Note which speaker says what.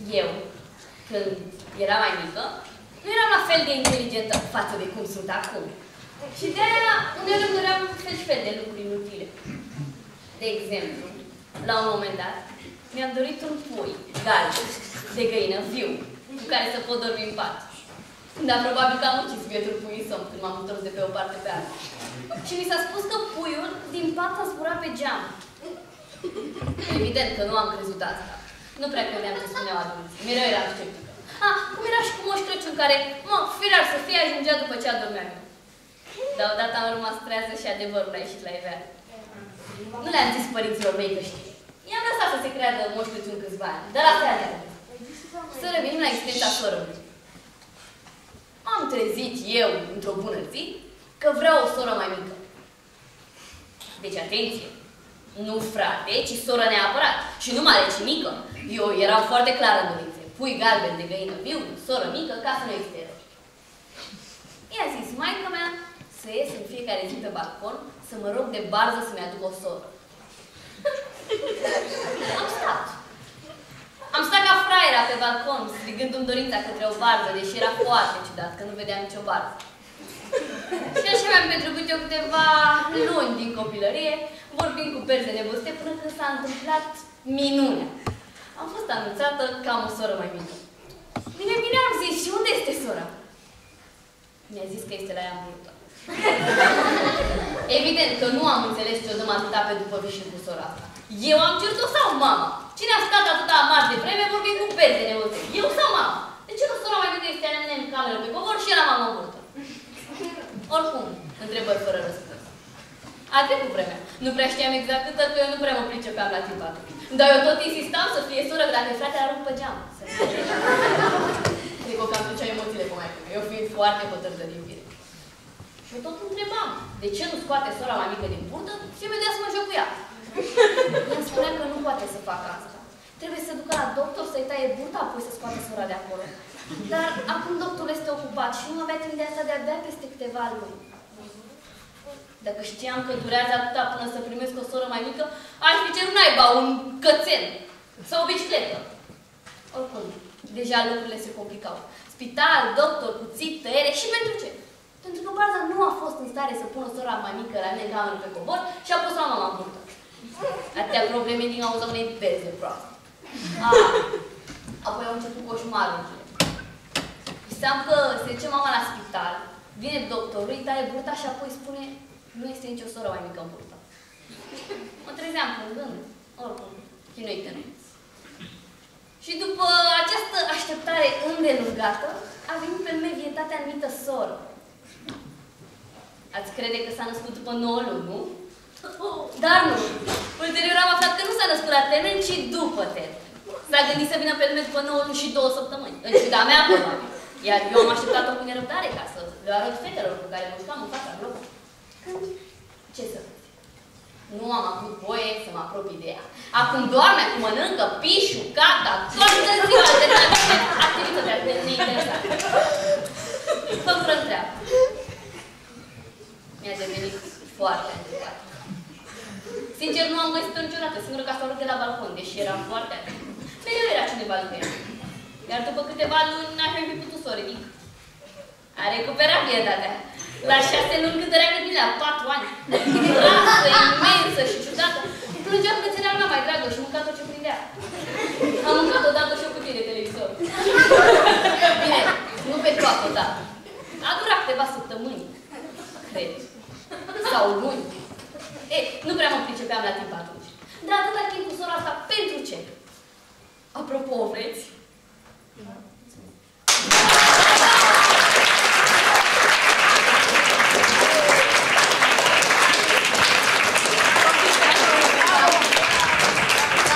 Speaker 1: Eu, când eram mai mică, nu eram la fel de inteligentă față de cum sunt acum. Și de-aia uneori îmi doream fel și fel de lucruri inutile. De exemplu, la un moment dat, mi-am dorit un pui galben, de găină, viu, cu care să pot dormi în pat. Dar probabil că am ucis bietul pui în somn când m-am întors de pe o parte pe alta. Și mi s-a spus că puiul din pat a zburat pe geam. Evident că nu am crezut asta. Nu prea credeam ce spuneau adulții. Mereu eram sceptică. Cum era și cu Moș Crăciun, care, firar să fie, ajungea după ce adormeam eu. Dar odată am rămas trează și adevărul a ieșit la iveală. Nu le-am zis părinților mei că știi. I-am lăsat să se creadă Moș Crăciun câțiva ani, dar asta e adevărat. Să revenim la existența sorului. M-am trezit eu, într-o bună zi, că vreau o soră mai mică. Deci, atenție! Nu frate, ci soră neapărat. Și nu mare, ci mică. Eu eram foarte clară în dorințe. Pui galben de găină viu, soră mică, ca să nu existe erori. I-a zis maică mea să ies în fiecare zi pe balcon, să mă rog de barză să-mi aduc o soră. Am stat ca fraiera pe balcon, strigându-mi dorința către o barză, deși era foarte ciudat, că nu vedeam nicio barză. Și așa mi-am petrecut eu câteva luni din copilărie, vorbind cu perze nevăzute, până când s-a întâmplat minunea. Am fost anunțată că am o soră mai mică. Bine, am zis, și unde este sora? Mi-a zis că este la ea în burtă. Evident că nu am înțeles ce o dăm atâta pe după vișă cu sora asta. Eu am cerut-o sau mama? Cine a stat atâta amar de vreme vorbind cu perze nevăzute? Eu sau mama? De ce nu sora mai mică este în cameră pe covor și era mama în burtă? Oricum, întrebări fără răspuns. A trecut vremea. Nu prea știam exact câtă, că eu nu prea mă pricepeam la timp atunci. Dar eu tot insistam să fie soră, că dacă e frate, arunc pe geam. Cred că am ducea emoțiile cu mai eu fiind foarte hotărâtă din fire. Și eu tot întrebam, de ce nu scoate sora mai mică din burtă și imediat să mă joc cu ea. Îmi spunea că nu poate să facă asta. Trebuie să ducă la doctor să-i taie burta, apoi să scoate sora de acolo. Dar acum doctorul este ocupat și nu avea timp de asta de-abia peste câteva luni. Dacă știam că durează atâta până să primesc o soră mai mică, aș fi cerut naiba un cățel sau o bicicletă. Oricum, deja lucrurile se complicau. Spital, doctor, cuțit, tăiere și pentru ce? Pentru că barza nu a fost în stare să pună sora mai mică la mine în cameră pe cobor și a pus la mama în burtă. Atâtea probleme din cauza unei perze proaste. Apoi au început coșmarurile. Visam că se duce mama la spital, vine doctorul, îi taie burta și apoi spune nu este nicio soră mai mică în burtă. Mă trezeam plângând, oricum, chinui tănuiți. Și după această așteptare îndelungată, a venit pe lume vietatea anumită soră. Ați crede că s-a născut după 9 luni, nu? Dar nu. Ulterior am aflat că nu s-a născut la termen, ci după termen. S-a gândit să vină pe lume după 9 luni și 2 săptămâni. În ciuda mea, probabil. Iar eu am așteptat-o cu nerăbdare ca să le arăt fetelor cu care mă jucam în fața blocului. Ce să fac? Nu am avut voie să mă apropii de ea. Acum doarme, acum mănâncă, pișu, gata, toată ziua de activitatea de neinteresată. Fără treabă. Mi-a devenit foarte întrebată. Sincer, nu am găsit-o niciodată, singură ca să o rog de la balcon, deși eram foarte atent. Mereu era cineva lângă ea. Iar după câteva luni n-aș mai fi putut să o ridic. A recuperat pietatea. La 6 luni cât era gândit la 4 ani. Grasă, imensă și ciudată. Plângea frățelea mea mai dragă și mânca tot ce prindea. Am mâncat odată și o cutie de televizor. Bine, nu pe toată odată. A durat câteva săptămâni, cred. Sau luni. Nu prea mă pricepeam la timp atunci. Dar atâta timp cu sora asta